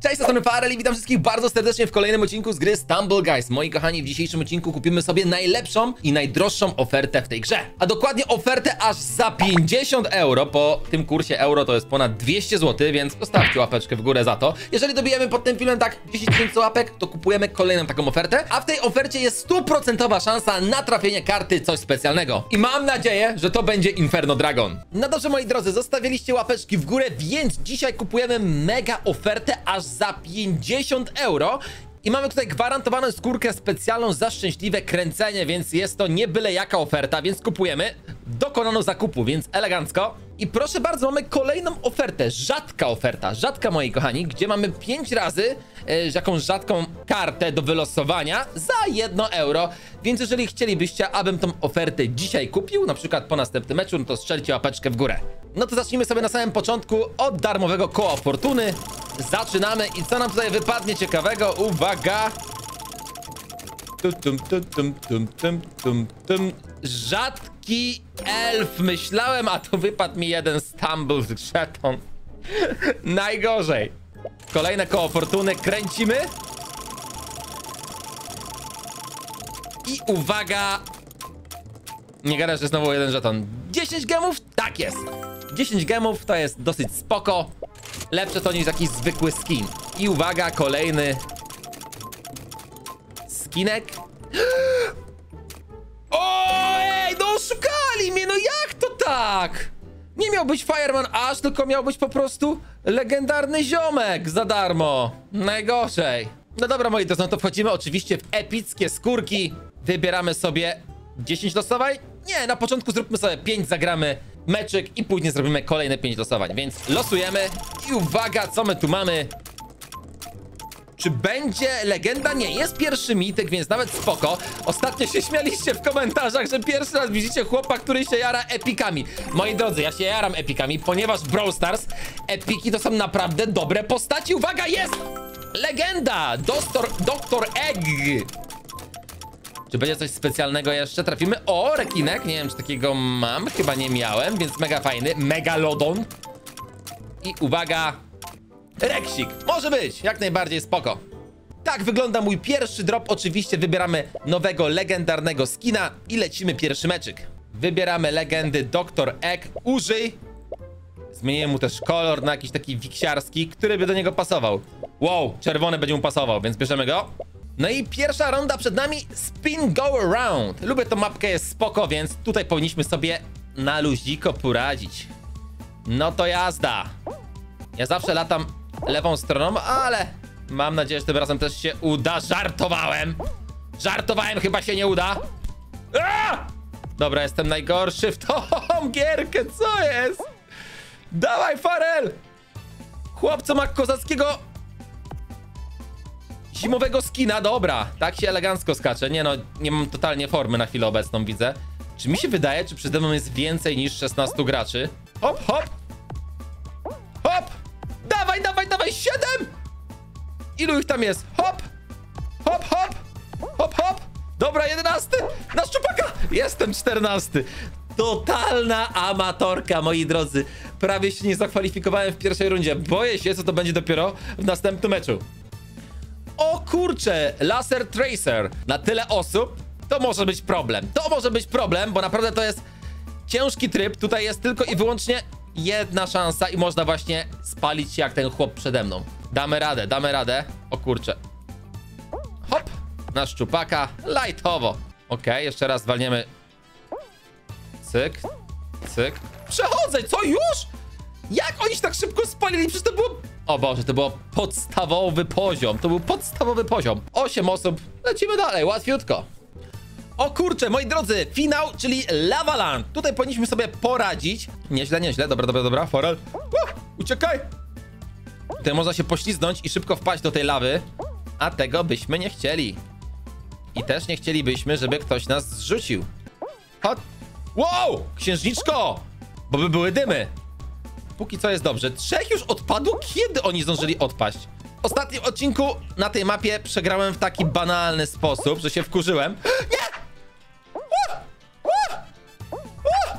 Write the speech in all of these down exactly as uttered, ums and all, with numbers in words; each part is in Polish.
Cześć, to strony Farel i witam wszystkich bardzo serdecznie w kolejnym odcinku z gry Stumble Guys. Moi kochani, w dzisiejszym odcinku kupimy sobie najlepszą i najdroższą ofertę w tej grze. A dokładnie ofertę aż za pięćdziesiąt euro. Po tym kursie euro to jest ponad dwieście złotych, więc zostawcie łapeczkę w górę za to. Jeżeli dobijemy pod tym filmem tak dziesięć tysięcy łapek, to kupujemy kolejną taką ofertę. A w tej ofercie jest stuprocentowa szansa na trafienie karty coś specjalnego. I mam nadzieję, że to będzie Inferno Dragon. No dobrze, moi drodzy, zostawiliście łapeczki w górę, więc dzisiaj kupujemy mega ofertę aż za pięćdziesiąt euro. I mamy tutaj gwarantowaną skórkę specjalną za szczęśliwe kręcenie, więc jest to nie byle jaka oferta, więc kupujemy. Dokonano zakupu, więc elegancko. I proszę bardzo, mamy kolejną ofertę, rzadka oferta, rzadka moi kochani, gdzie mamy pięć razy e, jakąś rzadką kartę do wylosowania za jedno euro. Więc jeżeli chcielibyście, abym tą ofertę dzisiaj kupił, na przykład po następnym meczu, no to strzelcie łapeczkę w górę. No to zacznijmy sobie na samym początku od darmowego koła fortuny. Zaczynamy i co nam tutaj wypadnie ciekawego? Uwaga! Tum, tum, tum, tum, tum, tum, tum, tum. Rzadki elf, myślałem, a tu wypadł mi jeden Stumble Żeton. Najgorzej. Kolejne koło fortuny, kręcimy. I uwaga! Nie gadasz, że znowu jeden żeton. dziesięć gemów? Tak jest. dziesięć gemów to jest dosyć spoko. Lepsze to niż jakiś zwykły skin. I uwaga, kolejny skinek. Ojej, no oszukali mnie, no jak to tak? Nie miał być Fireman Ash, tylko miał być po prostu legendarny ziomek za darmo. Najgorzej. No dobra, moi drodzy, no to wchodzimy oczywiście w epickie skórki. Wybieramy sobie dziesięć losowań. Nie, na początku zróbmy sobie pięć, zagramy meczyk i później zrobimy kolejne pięć losowań. Więc losujemy i uwaga, co my tu mamy? Czy będzie legenda? Nie, jest pierwszy mityk, więc nawet spoko. Ostatnio się śmialiście w komentarzach, że pierwszy raz widzicie chłopa, który się jara epikami. Moi drodzy, ja się jaram epikami, ponieważ w Brawl Stars epiki to są naprawdę dobre postaci. Uwaga, jest! Legenda! Dostor, doktor Egg! Czy będzie coś specjalnego jeszcze? Trafimy. O, rekinek. Nie wiem, czy takiego mam. Chyba nie miałem, więc mega fajny. Megalodon. I uwaga. Reksik. Może być. Jak najbardziej spoko. Tak wygląda mój pierwszy drop. Oczywiście wybieramy nowego, legendarnego skina i lecimy pierwszy meczyk. Wybieramy legendy doktor Egg. Użyj. Zmieniłem mu też kolor na jakiś taki wiksiarski, który by do niego pasował. Wow, czerwony będzie mu pasował, więc bierzemy go. No i pierwsza runda przed nami, Spin Go Around. Lubię tą mapkę, jest spoko, więc tutaj powinniśmy sobie na luździko poradzić. No to jazda. Ja zawsze latam lewą stroną, ale mam nadzieję, że tym razem też się uda. Żartowałem. Żartowałem, chyba się nie uda. Aaaa! Dobra, jestem najgorszy w tą gierkę, co jest? Dawaj, Farel! Chłopco ma kozackiego zimowego skina, dobra. Tak się elegancko skacze. Nie no, nie mam totalnie formy na chwilę obecną, widzę. Czy mi się wydaje, czy przede mną jest więcej niż szesnastu graczy? Hop, hop. Hop. Dawaj, dawaj, dawaj, siedem! Ilu ich tam jest? Hop. Hop, hop. Hop, hop. Dobra, jedenasty. Na szczupaka. Jestem czternasty. Totalna amatorka, moi drodzy. Prawie się nie zakwalifikowałem w pierwszej rundzie. Boję się, co to będzie dopiero w następnym meczu. O kurczę, Laser Tracer. Na tyle osób to może być problem. To może być problem, bo naprawdę to jest ciężki tryb. Tutaj jest tylko i wyłącznie jedna szansa i można właśnie spalić się jak ten chłop przede mną. Damy radę, damy radę. O kurczę. Hop, na szczupaka, lightowo. Okej, okay, jeszcze raz walniemy. Cyk, cyk. Przechodzę, co już? Jak oni się tak szybko spalili? Przecież to było... O Boże, to był podstawowy poziom. To był podstawowy poziom. osiem osób. Lecimy dalej, łatwiutko. O kurczę, moi drodzy, finał, czyli Lava Land. Tutaj powinniśmy sobie poradzić. Nieźle, nieźle. Dobra, dobra, dobra. Farel. Uh, uciekaj. Tutaj można się poślizgnąć i szybko wpaść do tej lawy. A tego byśmy nie chcieli. I też nie chcielibyśmy, żeby ktoś nas zrzucił. Hot. Wow! Księżniczko! Bo by były dymy. Póki co jest dobrze. Trzech już odpadło? Kiedy oni zdążyli odpaść? W ostatnim odcinku na tej mapie przegrałem w taki banalny sposób, że się wkurzyłem. Nie! Uh! Uh! Uh!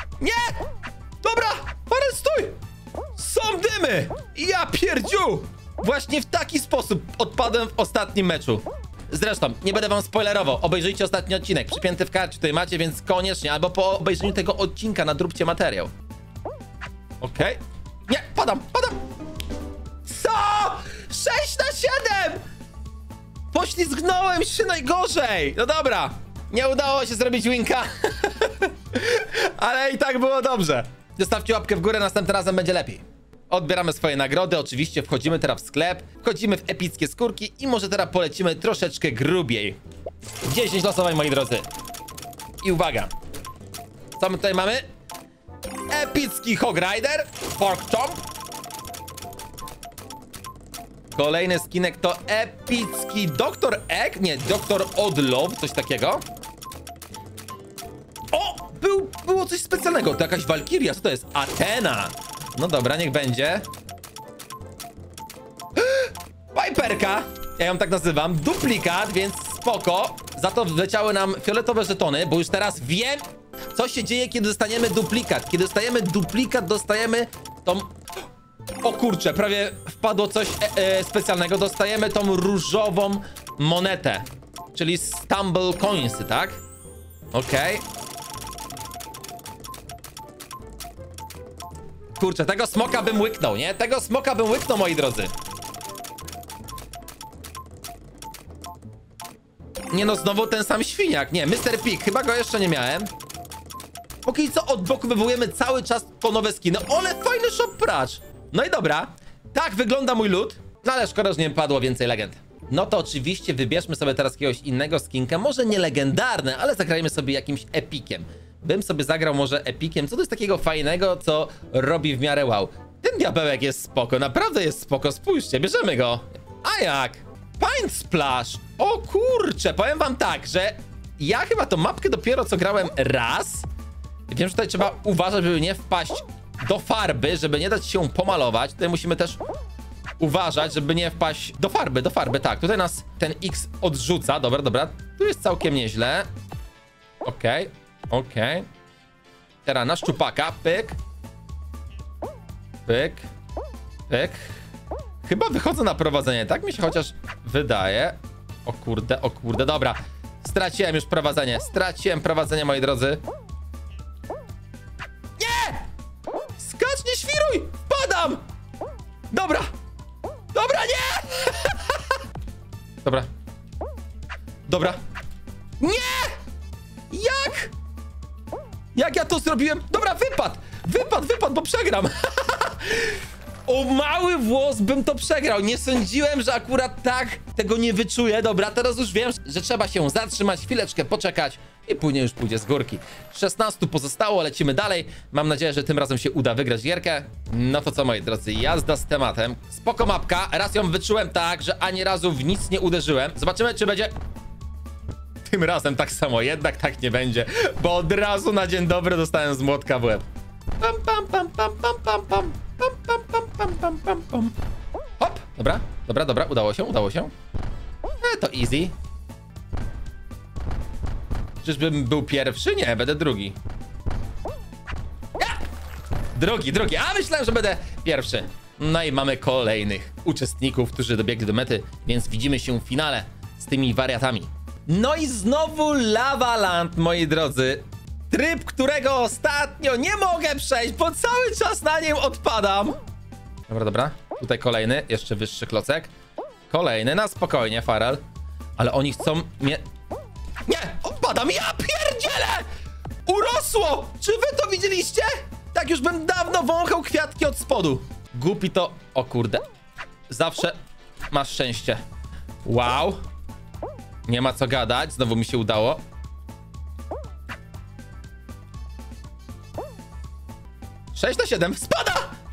Nie! Dobra! Farel, stój! Są dymy! Ja pierdziu! Właśnie w taki sposób odpadłem w ostatnim meczu. Zresztą, nie będę wam spoilerował. Obejrzyjcie ostatni odcinek. Przypięty w karcie tutaj macie, więc koniecznie, albo po obejrzeniu tego odcinka nadróbcie materiał. Okej. Okay. Nie, padam, padam. Co? sześć na siedem! Poślizgnąłem się najgorzej. No dobra. Nie udało się zrobić winka. Ale i tak było dobrze. Zostawcie łapkę w górę, następnym razem będzie lepiej. Odbieramy swoje nagrody, oczywiście wchodzimy teraz w sklep, wchodzimy w epickie skórki i może teraz polecimy troszeczkę grubiej. dziesięć losowań, moi drodzy. I uwaga. Co my tutaj mamy? Epicki Hog Rider, Pork Chomp. Kolejny skinek to epicki doktor Egg, nie, doktor Odlove, coś takiego. O! Był, było coś specjalnego, to jakaś Walkiria, co to jest? Athena. No dobra, niech będzie. Piperka, ja ją tak nazywam, duplikat, więc spoko. Za to wleciały nam fioletowe żetony, bo już teraz wiem, co się dzieje, kiedy dostaniemy duplikat. Kiedy dostajemy duplikat, dostajemy tą... O kurczę, prawie wpadło coś e e specjalnego. Dostajemy tą różową monetę, czyli Stumble Coinsy, tak? Okej. Okay. Kurczę, tego smoka bym łyknął, nie? Tego smoka bym łyknął, moi drodzy. Nie no, znowu ten sam świniak. Nie, mister Pig, chyba go jeszcze nie miałem. Póki co od boku wywołujemy cały czas po nowe skiny. Ole, fajny shop pracz. No i dobra. Tak wygląda mój lód. No ale szkoda, że nie padło więcej legend. No to oczywiście wybierzmy sobie teraz jakiegoś innego skinka. Może nie legendarne, ale zagrajmy sobie jakimś epikiem. Bym sobie zagrał może epikiem. Co to jest takiego fajnego, co robi w miarę wow? Ten diabełek jest spoko, naprawdę jest spoko. Spójrzcie, bierzemy go. A jak? Paint Splash. O kurczę, powiem wam tak, że ja chyba tą mapkę dopiero co grałem raz. Wiem, że tutaj trzeba uważać, żeby nie wpaść do farby, żeby nie dać się pomalować. Tutaj musimy też uważać, żeby nie wpaść do farby, do farby, tak. Tutaj nas ten X odrzuca. Dobra, dobra. Tu jest całkiem nieźle. Okej, okay, okej. Okay. Teraz na szczupaka. Pyk. Pyk. Pyk. Chyba wychodzę na prowadzenie, tak mi się chociaż wydaje. O kurde, o kurde, dobra. Straciłem już prowadzenie. Straciłem prowadzenie, moi drodzy. Nie! Skacz, nie świruj! Wpadam! Dobra! Dobra, nie! Dobra. Dobra. Nie! Jak? Jak ja to zrobiłem? Dobra, wypad! Wypad, wypad, bo przegram! O mały włos bym to przegrał. Nie sądziłem, że akurat tak tego nie wyczuję. Dobra, teraz już wiem, że trzeba się zatrzymać, chwileczkę poczekać i później już pójdzie z górki. szesnastu pozostało, lecimy dalej. Mam nadzieję, że tym razem się uda wygrać gierkę. No to co, moi drodzy, jazda z tematem. Spoko mapka, raz ją wyczułem tak, że ani razu w nic nie uderzyłem. Zobaczymy, czy będzie... Tym razem tak samo, jednak tak nie będzie, bo od razu na dzień dobry dostałem z młotka w łeb. Pam, pam, pam, pam, pam, pam, pam. Pam, pam, pam, pam, pam, pam, pam. Hop, dobra, dobra, dobra, udało się, udało się. E, to easy. Czyżbym był pierwszy? Nie, będę drugi. Ja! Drugi, drugi, a myślałem, że będę pierwszy. No i mamy kolejnych uczestników, którzy dobiegli do mety, więc widzimy się w finale z tymi wariatami. No i znowu Lava Land, moi drodzy. Tryb, którego ostatnio nie mogę przejść, bo cały czas na nim odpadam. Dobra, dobra. Tutaj kolejny, jeszcze wyższy klocek. Kolejny, na spokojnie, Farel. Ale oni chcą mnie... Nie! Odpadam! Ja pierdzielę! Urosło! Czy wy to widzieliście? Tak już bym dawno wąchał kwiatki od spodu. Głupi to... O kurde. Zawsze masz szczęście. Wow. Nie ma co gadać, znowu mi się udało. sześć na siedem, spada!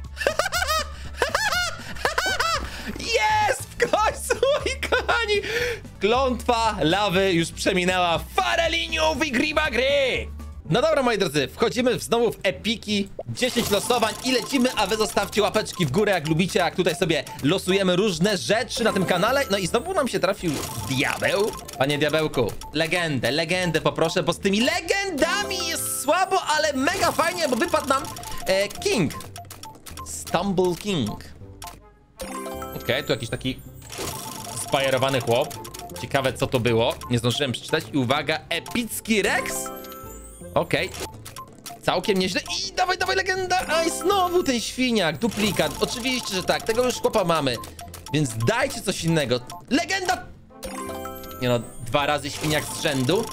Jest! W końcu, moi kochani! Klątwa lawy już przeminęła. Fareliniów i griba gry! No dobra, moi drodzy, wchodzimy znowu w epiki, dziesięć losowań i lecimy, a wy zostawcie łapeczki w górę, jak lubicie, jak tutaj sobie losujemy różne rzeczy na tym kanale. No i znowu nam się trafił diabeł. Panie diabełku, legendę, legendę poproszę, bo z tymi legendami jest słabo, ale mega fajnie, bo wypadł nam e, King. Stumble King. Okej, tu jakiś taki spajerowany chłop. Ciekawe, co to było. Nie zdążyłem przeczytać. I uwaga, epicki Rex. Okej. Całkiem nieźle. I dawaj, dawaj, legenda. Aj, znowu ten świniak, duplikat. Oczywiście, że tak. Tego już chłopa mamy. Więc dajcie coś innego. Legenda! Nie no, dwa razy świniak z rzędu.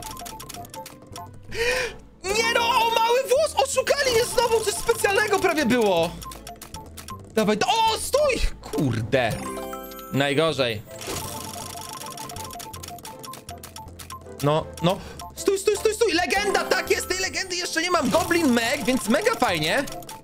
Nie no, o mały włos! Oszukali mnie znowu! Coś specjalnego prawie było. Dawaj, o, stój! Kurde. Najgorzej. No, no. Stój, stój, stój, stój! Legenda! Tak jest! Tej legendy jeszcze nie mam. Goblin Meg, więc mega fajnie.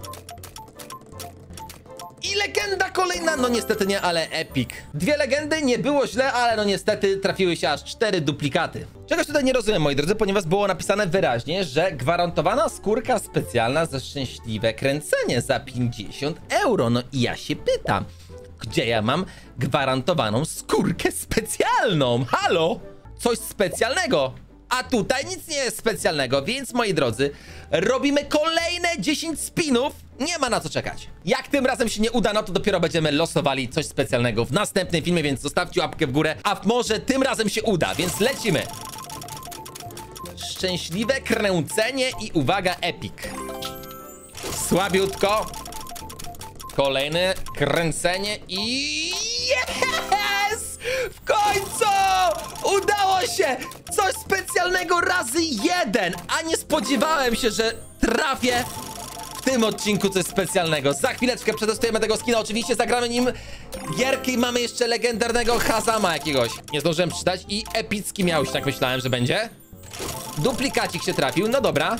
I legenda kolejna. No niestety nie, ale epic. Dwie legendy, nie było źle, ale no niestety trafiły się aż cztery duplikaty. Czegoś tutaj nie rozumiem, moi drodzy, ponieważ było napisane wyraźnie, że gwarantowana skórka specjalna za szczęśliwe kręcenie za pięćdziesiąt euro. No i ja się pytam, gdzie ja mam gwarantowaną skórkę specjalną? Halo? Coś specjalnego. A tutaj nic nie jest specjalnego, więc moi drodzy, robimy kolejne dziesięć spinów. Nie ma na co czekać. Jak tym razem się nie uda, no to dopiero będziemy losowali coś specjalnego w następnym filmie, więc zostawcie łapkę w górę, a może tym razem się uda, więc lecimy. Szczęśliwe kręcenie i uwaga, epic. Słabiutko. Kolejne kręcenie i... Yes! W końcu! Udało się! Coś specjalnego razy jeden! A nie spodziewałem się, że trafię w tym odcinku coś specjalnego. Za chwileczkę przetestujemy tego skina. Oczywiście zagramy nim gierki. Mamy jeszcze legendarnego Hazama jakiegoś. Nie zdążyłem przeczytać i epicki miał się, tak myślałem, że będzie. Duplikacik się trafił, no dobra.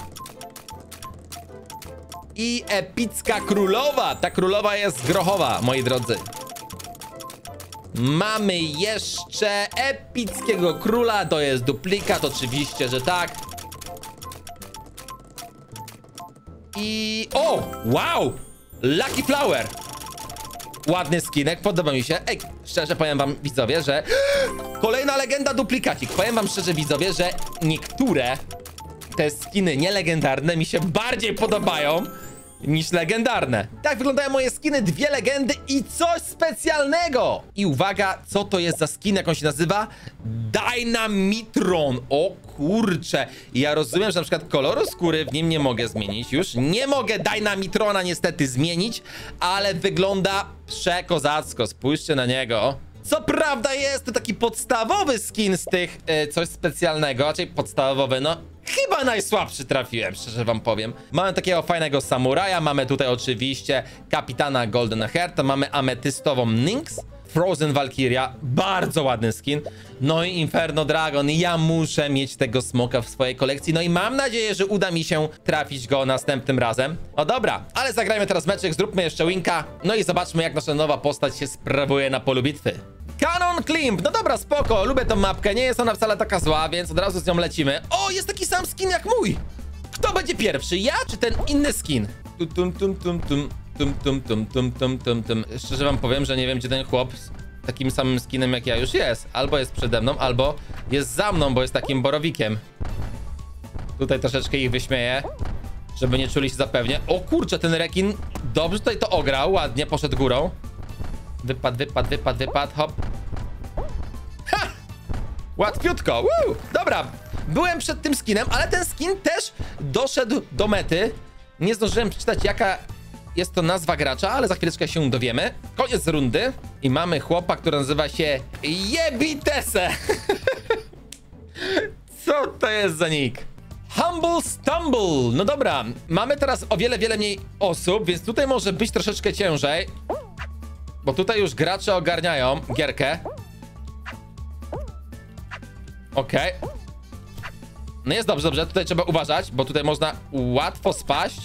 I epicka królowa. Ta królowa jest grochowa, moi drodzy. Mamy jeszcze epickiego króla. To jest duplikat, oczywiście, że tak. I... O! Wow! Lucky Flower. Ładny skinek, podoba mi się. Ej, szczerze powiem wam, widzowie, że... Kolejna legenda duplikacik. Powiem wam szczerze, widzowie, że niektóre te skiny nielegendarne mi się bardziej podobają niż legendarne. Tak wyglądają moje skiny, dwie legendy i coś specjalnego. I uwaga, co to jest za skin, jak on się nazywa? Dynamitron. O kurcze. Ja rozumiem, że na przykład koloru skóry w nim nie mogę zmienić już. Nie mogę Dynamitrona niestety zmienić, ale wygląda przekozacko. Spójrzcie na niego. Co prawda jest to taki podstawowy skin z tych yy, coś specjalnego, raczej podstawowy, no chyba najsłabszy trafiłem, szczerze wam powiem. Mamy takiego fajnego samuraja, mamy tutaj oczywiście kapitana Golden Hearta, mamy ametystową Nynx, Frozen Valkyria, bardzo ładny skin, no i Inferno Dragon. Ja muszę mieć tego smoka w swojej kolekcji, no i mam nadzieję, że uda mi się trafić go następnym razem. No dobra, ale zagrajmy teraz meczek, zróbmy jeszcze winka, no i zobaczmy, jak nasza nowa postać się sprawuje na polu bitwy. Cannon Climb, no dobra, spoko, lubię tą mapkę, nie jest ona wcale taka zła, więc od razu z nią lecimy. O, jest taki sam skin jak mój. Kto będzie pierwszy, ja czy ten inny skin? Tum, tum, tum, tum, tum, tum, tum, tum, tum, tum, tum, tum. Szczerze wam powiem, że nie wiem, gdzie ten chłop z takim samym skinem jak ja już jest. Albo jest przede mną, albo jest za mną, bo jest takim borowikiem. Tutaj troszeczkę ich wyśmieję, żeby nie czuli się zapewnie. O kurczę, ten rekin dobrze tutaj to ograł, ładnie poszedł górą. Wypadł, wypadł, wypadł, wypadł, hop. Ha! Łatwiutko, woo! Dobra, byłem przed tym skinem, ale ten skin też doszedł do mety. Nie zdążyłem przeczytać, jaka jest to nazwa gracza, ale za chwileczkę się dowiemy. Koniec rundy i mamy chłopa, który nazywa się Jebitese. Co to jest za nick? Humble Stumble. No dobra, mamy teraz o wiele, wiele mniej osób, więc tutaj może być troszeczkę ciężej. Bo tutaj już gracze ogarniają gierkę. Okej. Okay. No jest dobrze, dobrze. Tutaj trzeba uważać, bo tutaj można łatwo spaść.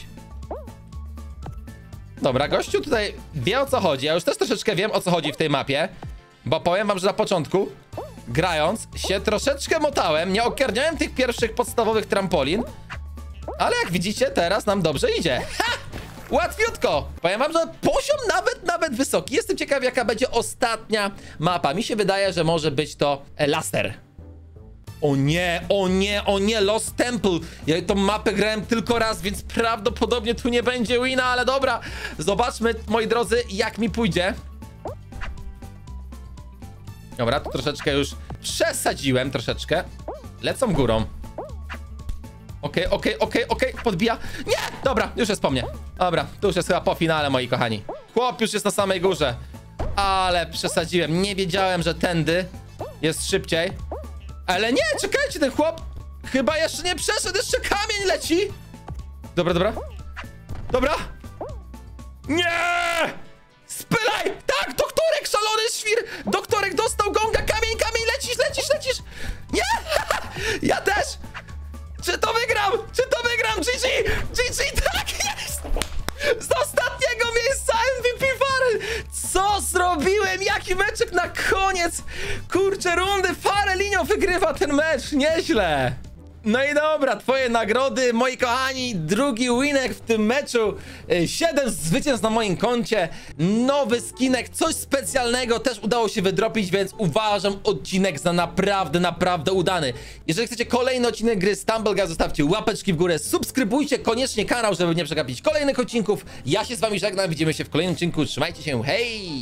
Dobra, gościu tutaj wie, o co chodzi. Ja już też troszeczkę wiem, o co chodzi w tej mapie. Bo powiem wam, że na początku, grając, się troszeczkę motałem. Nie ogarniałem tych pierwszych podstawowych trampolin. Ale jak widzicie, teraz nam dobrze idzie. Ha! Łatwiutko. Powiem wam, że poziom nawet, nawet wysoki. Jestem ciekaw, jaka będzie ostatnia mapa. Mi się wydaje, że może być to Laster. O nie, o nie, o nie, Lost Temple. Ja tą mapę grałem tylko raz, więc prawdopodobnie tu nie będzie wina, ale dobra. Zobaczmy, moi drodzy, jak mi pójdzie. Dobra, tu troszeczkę już przesadziłem, troszeczkę. Lecą górą. Okej, okej, okej, okej, podbija. Nie! Dobra, już jest po mnie. Dobra, tu już jest chyba po finale, moi kochani. Chłop już jest na samej górze. Ale przesadziłem. Nie wiedziałem, że tędy jest szybciej. Ale nie, czekajcie, ten chłop chyba jeszcze nie przeszedł, jeszcze kamień leci. Dobra, dobra. Dobra. Nie! Spylaj! Tak, doktorek, szalony świr! Doktorek dostał gonga, kamień, kamień, lecisz, lecisz, lecisz! Nie! Ja też! Czy to wygram? Czy to wygram? G G! G G, tak jest! Z ostatniego miejsca M V P Farel! Co zrobiłem? Jaki meczek na koniec! Kurczę, rundy, Farelinho wygrywa ten mecz, nieźle! No i dobra, twoje nagrody, moi kochani, drugi winek w tym meczu, siedem zwycięstw na moim koncie, nowy skinek, coś specjalnego też udało się wydropić, więc uważam odcinek za naprawdę, naprawdę udany. Jeżeli chcecie kolejny odcinek gry Stumbleguy, zostawcie łapeczki w górę, subskrybujcie koniecznie kanał, żeby nie przegapić kolejnych odcinków. Ja się z wami żegnam, widzimy się w kolejnym odcinku, trzymajcie się, hej!